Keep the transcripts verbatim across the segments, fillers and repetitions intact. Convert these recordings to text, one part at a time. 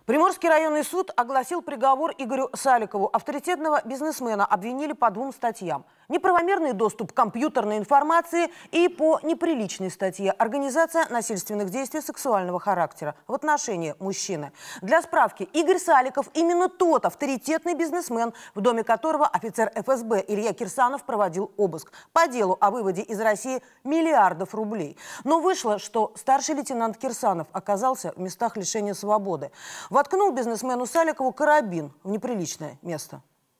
Приморский районный суд огласил приговор Игорю Саликову. Авторитетного бизнесмена обвинили по двум статьям. Неправомерный доступ к компьютерной информации и по неприличной статье «Организация насильственных действий сексуального характера в отношении мужчины». Для справки, Игорь Саликов именно тот авторитетный бизнесмен, в доме которого офицер эф эс бэ Илья Кирсанов проводил обыск по делу о выводе из России миллиардов рублей. Но вышло, что старший лейтенант Кирсанов оказался в местах лишения свободы. Воткнул бизнесмену Саликову карабин в неприличное место.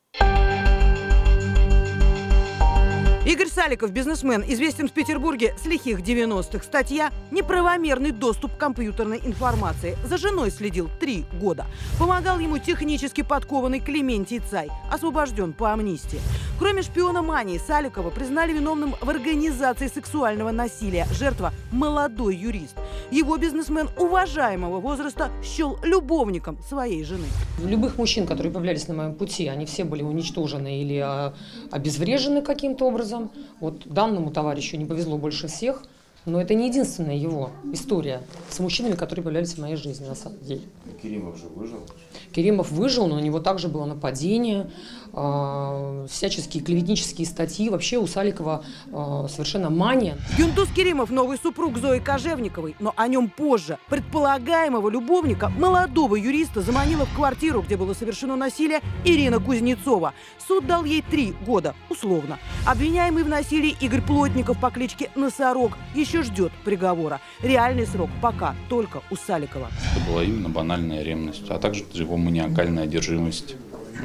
Игорь Саликов, бизнесмен, известен в Петербурге с лихих девяностых. Статья «Неправомерный доступ к компьютерной информации». За женой следил три года. Помогал ему технически подкованный Клементий Цай. Освобожден по амнистии. Кроме шпиономании, Саликова признали виновным в организации сексуального насилия. Жертва – молодой юрист. Его бизнесмен уважаемого возраста счел любовником своей жены. Любых мужчин, которые появлялись на моем пути, они все были уничтожены или обезврежены каким-то образом. Вот данному товарищу не повезло больше всех, но это не единственная его история с мужчинами, которые появлялись в моей жизни, на самом деле. Керимов же выжил? Керимов выжил, но у него также было нападение, э, всяческие клеветнические статьи. Вообще у Саликова э, совершенно мания. Гюндуз Керимов – новый супруг Зои Кожевниковой, но о нем позже. Предполагаемого любовника, молодого юриста, заманила в квартиру, где было совершено насилие, Ирина Кузнецова. Суд дал ей три года, условно. Обвиняемый в насилии Игорь Плотников по кличке Носорог еще ждет приговора. Реальный срок пока только у Саликова. Это была именно банальная ревность, а также его маниакальная одержимость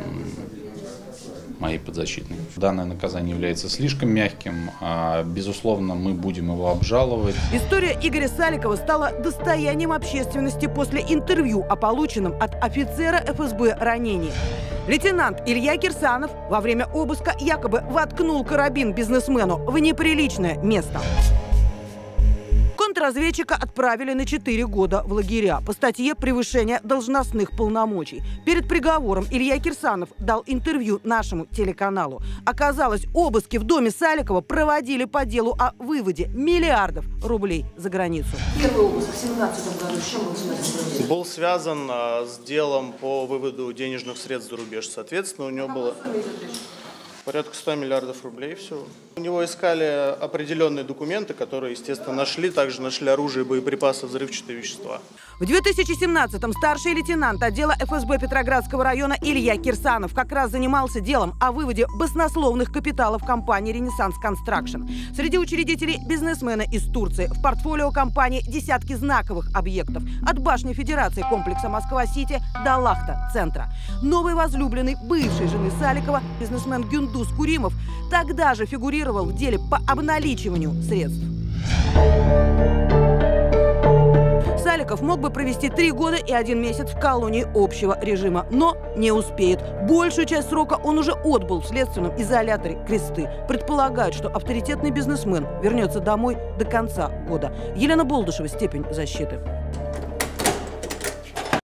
моей подзащитной. Данное наказание является слишком мягким. А, безусловно, мы будем его обжаловать. История Игоря Саликова стала достоянием общественности после интервью о полученном от офицера эф эс бэ ранении. Лейтенант Илья Кирсанов во время обыска якобы воткнул карабин бизнесмену в неприличное место. Контрразведчика отправили на четыре года в лагеря по статье «Превышение должностных полномочий». Перед приговором Илья Кирсанов дал интервью нашему телеканалу. Оказалось, обыски в доме Саликова проводили по делу о выводе миллиардов рублей за границу. Первый обыск в две тысячи семнадцатом году с чем был связан? Был связан а, с делом по выводу денежных средств за рубеж. Соответственно, у него было порядка ста миллиардов рублей всего. У него искали определенные документы, которые, естественно, нашли. Также нашли оружие, боеприпасы, взрывчатые вещества. В две тысячи семнадцатом старший лейтенант отдела эф эс бэ Петроградского района Илья Кирсанов как раз занимался делом о выводе баснословных капиталов компании «Ренессанс Констракшн». Среди учредителей бизнесмена из Турции. В портфолио компании десятки знаковых объектов. От башни Федерации комплекса Москва-Сити до Лахта-центра. Новый возлюбленный бывшей жены Саликова, бизнесмен Гюндуз Керимов, тогда же фигурировал в деле по обналичиванию средств. Саликов мог бы провести три года и один месяц в колонии общего режима, но не успеет. Большую часть срока он уже отбыл в следственном изоляторе «Кресты». Предполагают, что авторитетный бизнесмен вернется домой до конца года. Елена Болдышева, «Степень защиты».